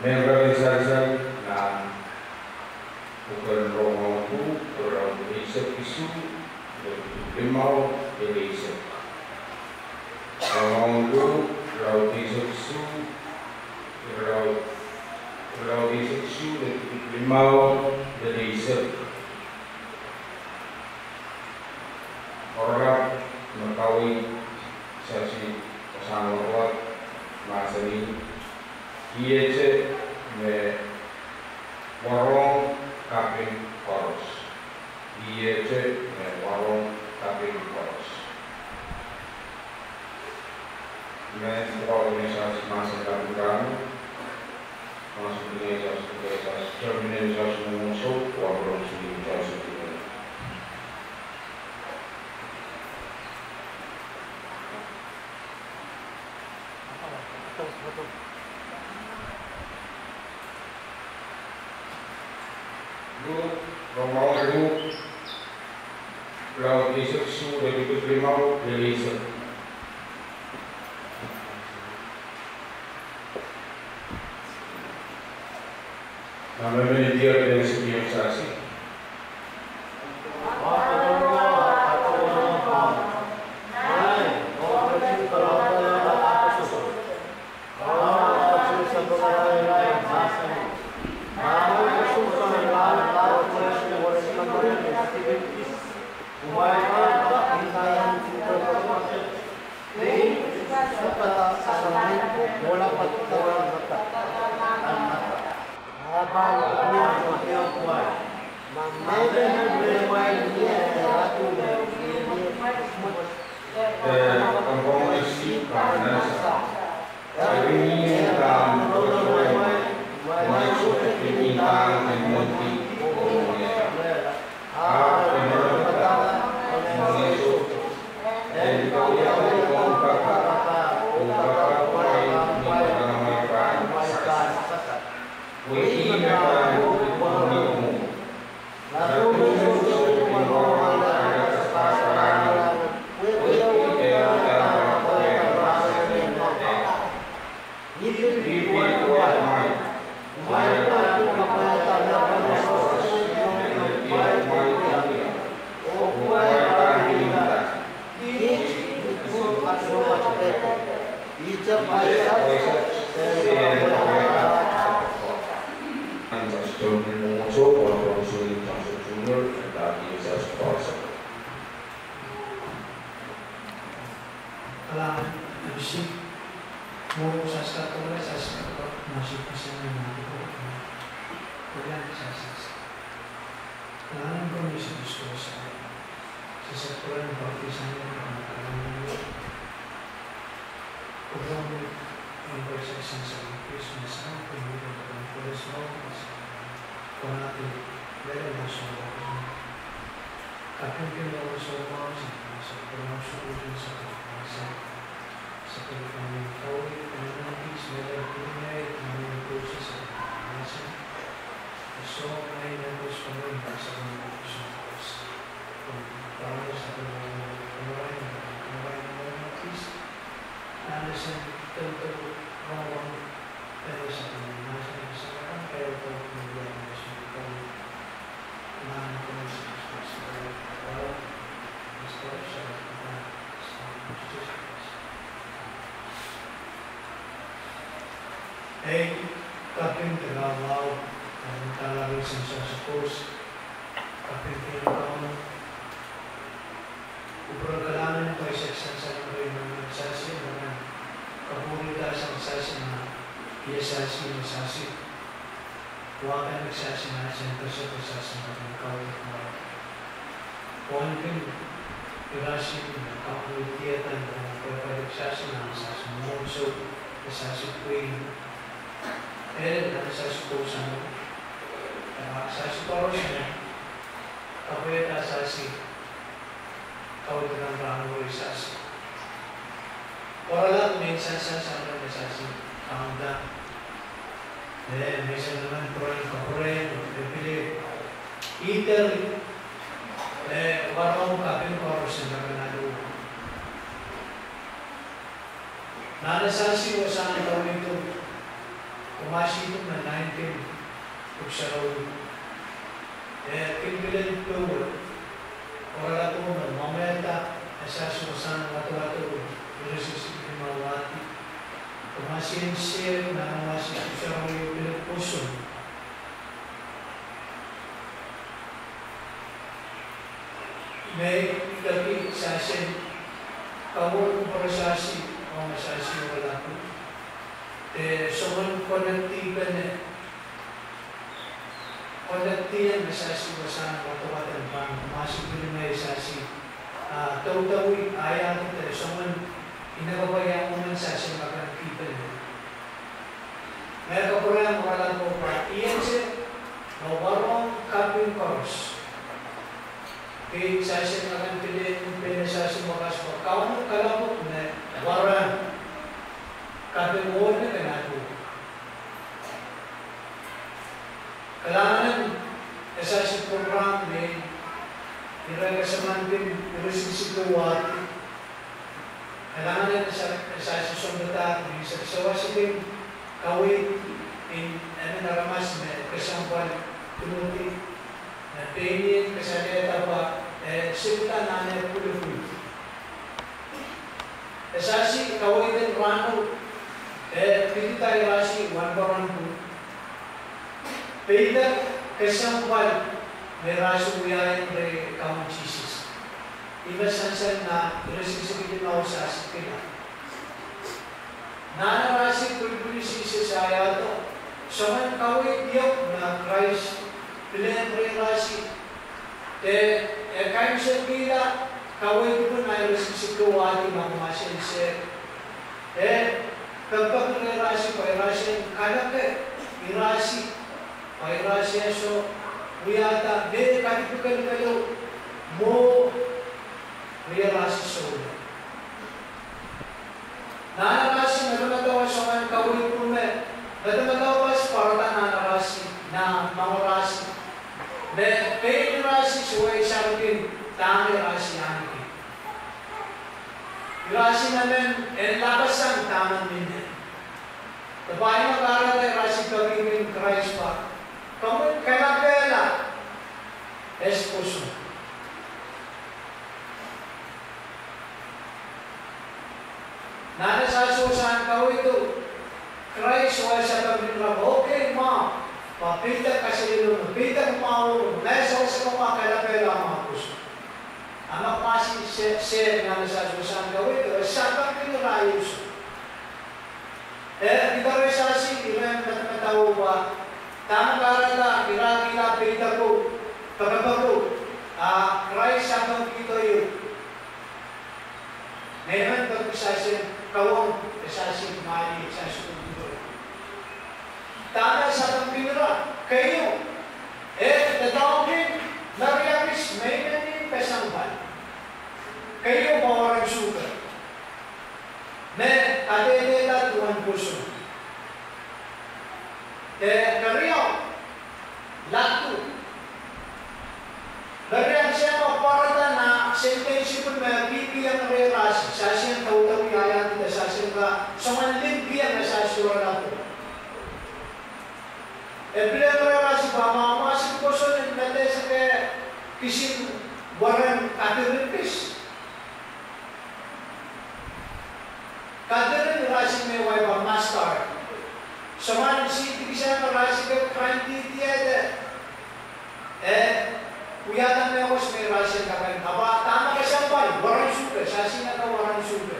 Merealisasi na bukan romaku orang Islam isu limau Islam. Romaku orang Islam isu limau Islam. Orang mengetahui sesi pesan masa ini. Ia me warung kaping koros. Ia me warung kaping koros. Me organisasi masa kamu masuk organisasi organisasi musuh warung organisasi Romawi itu laut isu dari limau dari isu. Namanya dia dari segi organisasi. Kaping terlalu kalau sensasi kaping terlalu uperkalanan ko isa-isa ko yung mga sasi na kapulita sa sasi na iya-sasi na sasi huwag ka nagsasi na sento sa sasi na kawit mo huwag ka pirasi na kapulitiyatan na pagpagsasi na sasi mo so sasi ko yung na sasi ko sa mo sasi ko rin kapulita sasi kau dengan organisasi. Orang minsan sama organisasi, anda, minsan dengan proyek, dipilih, iter, warung kapin korus yang terkenal. Organisasi usaha kau itu, kumasi itu na 19 uksaraw. Kinbilan ito, orang itu mamenta, asa sumasan watu-watu, resisi mawati. Kumasi siya na kumasi uksaraw yung pinagpuso. May gabi sa asin, kawal ko para sa asin, o sa asin wala ko. Someone connectiban na, connectiban na sa asin sa watu-watan pang, masig din may sa asin. Taw-tawi, ayaw kita, someone inagabaya ko man sa asin magkakita na. May kapulang wala ko pa, iyan siya, mawarong kaping course. Kaya sa asin akan pilih sa asin makas pa. Kawan kalabot na waran kapingon na kanado. Kailangan sa asin program ni iragasaman din irisisituwati. Kailangan sa asin sundata ni sa kasawasin kawin naramas na kasampal tumuti na pengen kesadeta ba sibta nanya puluh. Esasi kawin din rano kita irasi wan bu. Peda kesampal merasu uyain re kaum Jesus. Iba sansan na resisi na sa sikila. Nana rasi puluh sisi saya to. Saman kawin diok na Christ Pilihan relasi, kain sepila kawin pun ay resikuwati mamasin siya. Kapag relasi pairasi kanak irasi so wiyata de kanipukan kayo mo relasi so. Nanarasi nagamagawa sa man kawin pun nagamagawa sa parata nanarasi na mangorasi. Kaya rasi suway sa akin, tanging rasi akin. Rasi namin, labasan tamang din. Kapag mag-aaral ay rasi kagiging Christ pa, kailangan esposo. Nanasasusan ka ito, Christ wala sa kagiging okay, ma. Papita kasi yun, papita kumaw, nasa sa kumakala-pela mga puso. Ang makasi siya na nasasusan gawin, sabang pinurayos. Kita rin sasi, ilan natatawa ba? Tamang karata, irakila, pita ko, pagkabago, Christ sabang kita yun. Ngayon, pag-sasi, kawang, sasi, mali, sasi, tanda sa pambira kayo tatawagin nariyakis may nanin kasangpan kayo mawarang sugar na adedeta tuwan puso kariyaw latu nariyan siya maparata na sentensya pun may bibiyang rerasi sa siyang taw-taw yayan kita sa siyang ka sa manlimpiyang na sa siyang nato. Bila mereka sebama masih kosong dan nanti sampai kisim warna kader pis. Kader rasi mewah bang master. Saman si bisa rasi ke kranti tiada. Uyatan mewah semai rasi kapan? Apa tanah kesampai warna suka, sasi nak warna suka.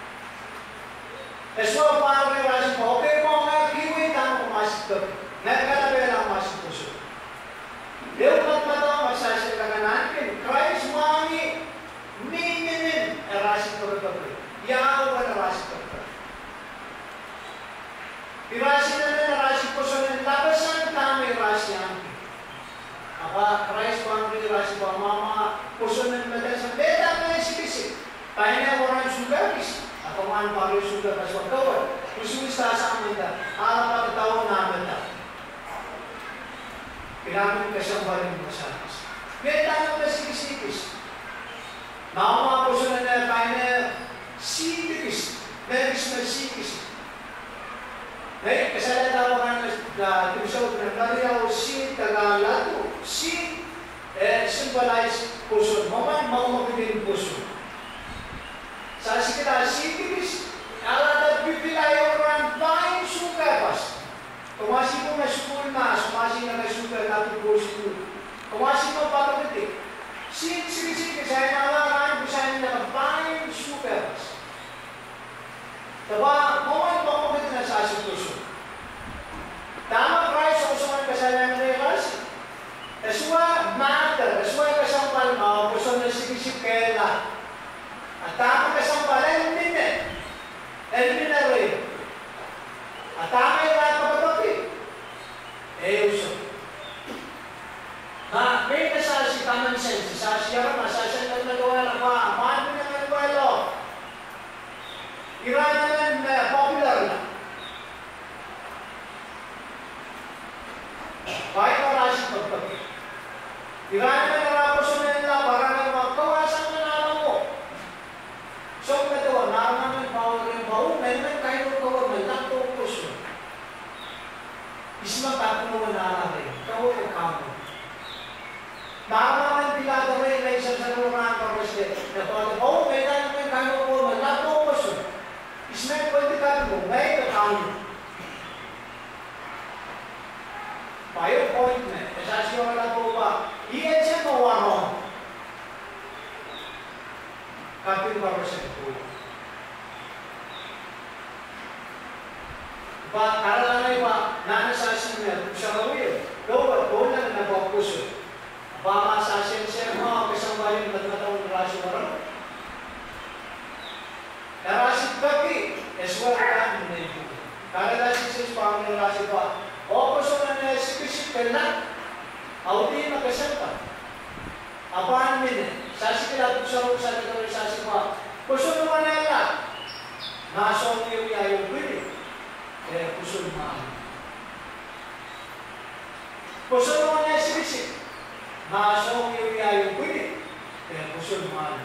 Esok apa rasi oke mau ngaji tanah masih ke. Nagkakabela masih puso. Lewat mata masasya kaganakin, Christ mami minin erasi pagkakabli. Yawan erasi pagkakabli. Irasi na erasi puso ng labasan kami erasi ang. Apa Christ mami erasi pa mama puso ng madasan. Beda na isip-isip. Tayo na orang sugaris. Ako man pari sugar na swagkawan. Kusuwista sa amin na. Alam pagkatawang namin na. Kailangan kasambahin mo sa akin. Kaya tayo na sikis-sikis. Nauma po sa na tayo na sikis. Nagis na sikis. Kasala tayo ka the episode ng Mariaw si Tagalatu. Si symbolize puso. Maman maumagin puso. Sa sikita, si Tibis, alada bibilayo ran pain suka pas. Kumasi mo na school na, sumasi na na suka natin po school. Kumasi mo patapitik. Si saya nalaran kusain na pain suka pas. Diba, maman maumagin na sa si puso. Tama Christ ang usungan kasalanan ng relasi. Kaswa matter, kaswa kasampal mo, gusto na sigisip kaya. At tama kasampal, elimine rin. At tama yung lahat kapatapit. Uso. May nasasi common sense, sasi ako, masasi na nagawa na ba, mahan mo na nagawa. Iranan na popular na. Kahit marasing pagpapit. Iranan na narapaso na nila para na magkawasan na naman mo. So, natawa, naman power yung baon, may kahit yung government, nagtupos yun. Isma tapo na namin, kawo yung kamo. Naman pilada rin na isang sa nurang kapasya. Natawa, may kahit yung kahit yung government, nagtupos yun. Isma pwede ka mo, may kakamo. Payo point में ऐसा सी वाला तो हुआ ये ऐसे तो हुआ हो काफी बार से हुआ बात कारण नहीं बात नाने शासन में शराबी दो ना बापुस बाबा शासन से हाँ किसमवारी में बदलता हूँ राशि वरण राशि कभी ऐश्वर्य का नहीं कारण राशि से पावने राशि बात o person na sikisip ka na, auti na kasanta. Apaan min, sasikila ito sa nagawin sa sikwa. Person naman nila, nasong yung yayo pwede. Person naman. Person naman nila sikisip, nasong yung yayo pwede. Person naman.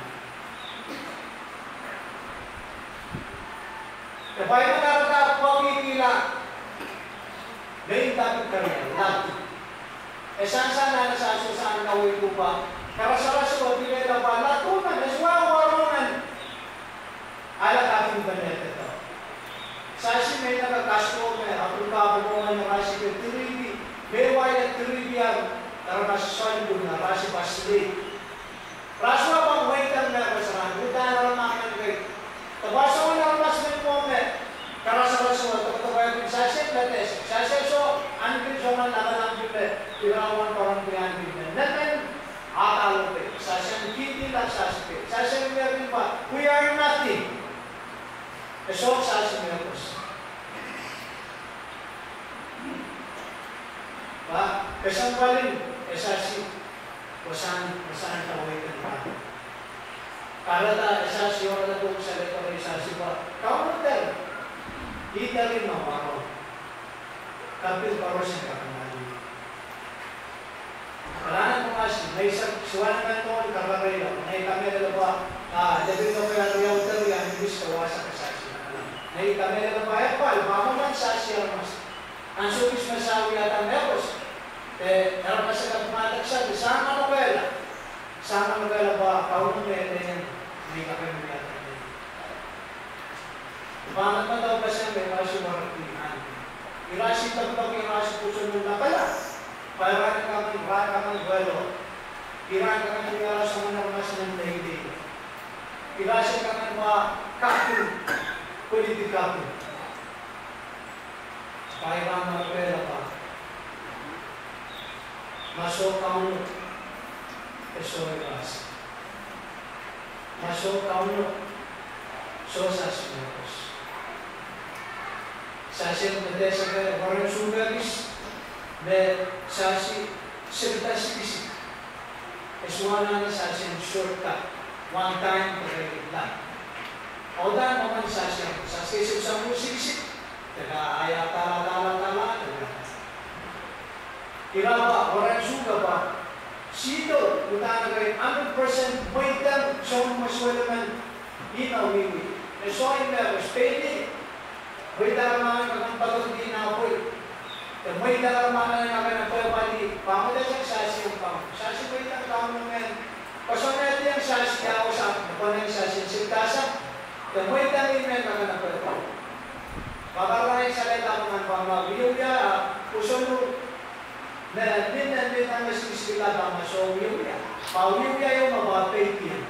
Kapag magkakatak, pagkikila, may tapit kanya, lagi. Saan-saan na sa susaan na huwag ko ba? Karasarasa ko, pinay na ba? Latunan, naswawaronan. Ala kaping baneta ito. Sasi may nagkakasko, may aplikabo mo nga ng rasi ko, tiribi. May wala tiribi ang karanasan doon na rasi pasli. Raswa bang waitan na kasaran? Buta na lang namin kay. Tabasa ko na ang masmin mo, karasarasa ko, tapos sasi nates. Sasi so, ankin so man nakalang bimbe, irawan parang piyan bimbe. Natin, akalo pe, sasi hindi lang sasi pe. Sasi meron pa, we are nothing. So, sasi meron. Ba, kasang paling, sasi, kusan taway ka na. Kalata, sasi, orang na po sa leto rin sasi pa. Counter, kita rin mawaro. Kapil parosin ka kembali. Karena pengasih, may suwan na ito, kabaray lang. May kami na ba, dabi ito kaya riyaw talo yan, ibis kawasa kasasi na alam. May kami na ba, epal, mamaman sasi ang mas. Ang subis masawi at ang nepos. Dalam masa kapamatak sa, sama novela. Sama novela ba, kaunong yan, may kami na yan. Paano pa daw ba siya, may masumarap din. Irasi tampang irasi puso mo na pala. Para kami buwelo. Irasi kami nila sa mga mas ng dahilig. Irasi kami mga kapil, politikapil. Para mga pera pa. Masok kaunod. Eso irasi. Masok kaunod. Sosas mekos. Sasi mendesa ke orang sugagis, be sasi serta sikisik. Eswana na sasi shortcut, one time pergilah. Odan momen sasi susah sikisik, tega ayat tala. Kira orang suga ba, sito utang kay 100% baitan sa maswelaman inawiwi. So in the Spain, baitan naman kung pagod din na ako. May dalamana na ka na pwede pamuda siyang sasi yung pang. Sasi mo itang tao naman. Pasonete yang sasi ako sa napanay sasi sintasa. May dalamana na ka na pwede. Pagkaroon sa leta ko ng pamaguyong ya, puso na din ang nasisigla ba maso yung ya. Pawiyong ya yung mabapay yan.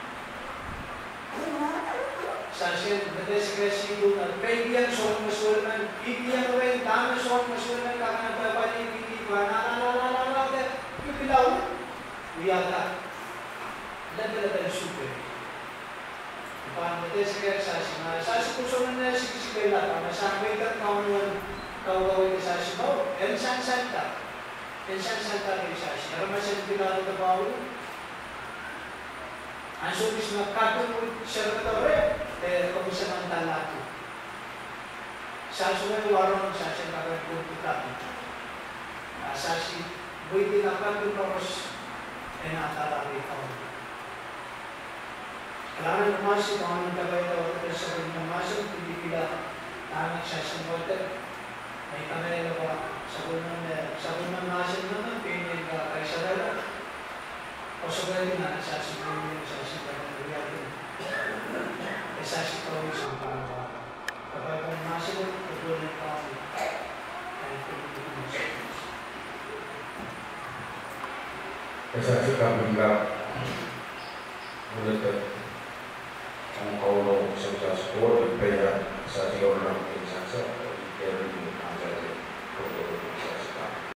Sasyan, nadesikresido na pwede soal masulan, bibigyan rin, dami soal masulan, kakanapapali, bibigyan, nalalalala, bibilaw, wiyata. Dala-dala super. Paano nadesikresido, sasya puso na nasisigla ka, masakay ka kaunuan, kawawin ka sasya mo, ensan-santa kay sasya, karamasan pinalo na bawal. Ang subis na katulog siya na kung samantala ito. Sa sunod warong sa siya nakagulpita. Sa si buhay tinakagulpos ay natalari ito. Kailangan namasok ang anong kabay ito at sa kanyang namasok, hindi pila tangang siya sa water. May kamay na ba sa unang nasib naman, pinag kay Sarala. O sa pwede na, sa siguro sa siguro sa siguro sa pangalawa. Kapag ang masilo, tutuloy pa ako. Kaya pinag-ibig mo sa Diyos. Kasi kabila, ulit ang kaulo sa sport, kaya sa siguro lang pinsansa, kaya rin yung ang